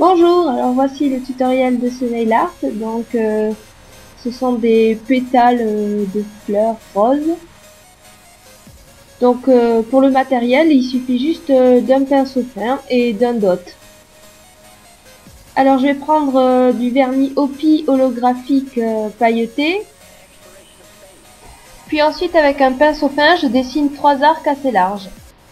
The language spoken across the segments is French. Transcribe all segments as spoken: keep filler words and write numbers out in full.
Bonjour, alors voici le tutoriel de ce nail art. Donc euh, ce sont des pétales euh, de fleurs roses. Donc euh, pour le matériel, il suffit juste euh, d'un pinceau fin et d'un dot. Alors je vais prendre euh, du vernis Hopi holographique euh, pailleté. Puis ensuite avec un pinceau fin, je dessine trois arcs assez larges.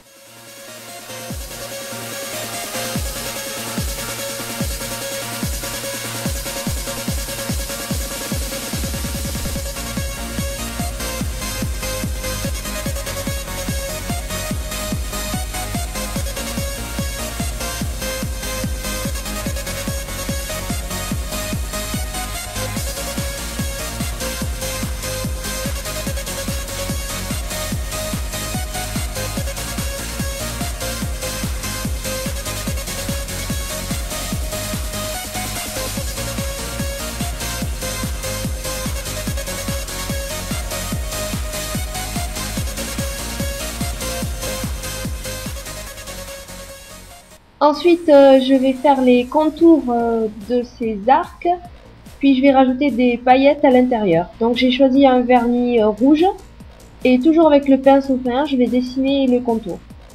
Ensuite, euh, je vais faire les contours euh, de ces arcs, puis je vais rajouter des paillettes à l'intérieur. Donc j'ai choisi un vernis euh, rouge, et toujours avec le pinceau fin, je vais dessiner le contour.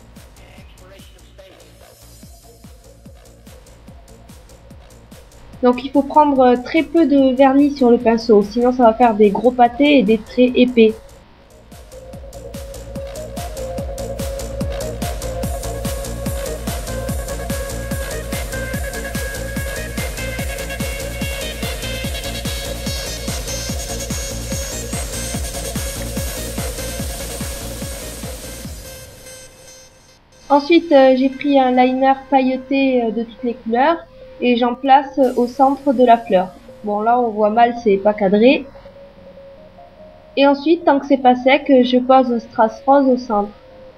Donc il faut prendre très peu de vernis sur le pinceau, sinon ça va faire des gros pâtés et des traits épais. Ensuite, euh, j'ai pris un liner pailleté euh, de toutes les couleurs et j'en place euh, au centre de la fleur. Bon, là on voit mal, c'est pas cadré. Et ensuite, tant que c'est pas sec, je pose un strass rose au centre.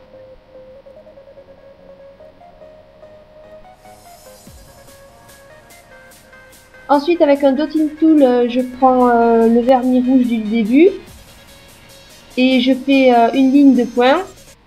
Ensuite, avec un dotting tool, euh, je prends euh, le vernis rouge du début et je fais euh, une ligne de points.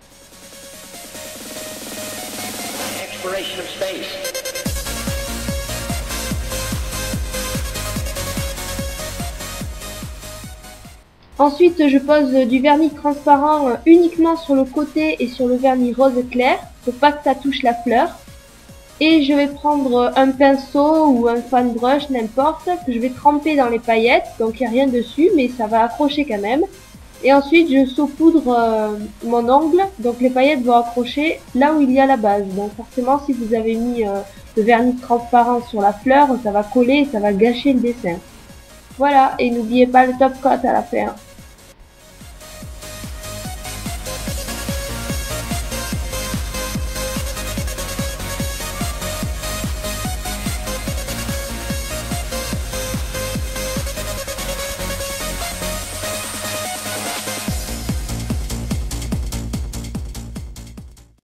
Ensuite, je pose du vernis transparent uniquement sur le côté et sur le vernis rose clair, pour pas que ça touche la fleur. Et je vais prendre un pinceau ou un fan brush, n'importe, que je vais tremper dans les paillettes, donc il n'y a rien dessus, mais ça va accrocher quand même. Et ensuite, je saupoudre euh, mon ongle, donc les paillettes vont accrocher là où il y a la base. Donc forcément, si vous avez mis euh, le vernis transparent sur la fleur, ça va coller et ça va gâcher le dessin. Voilà, et n'oubliez pas le top coat à la fin.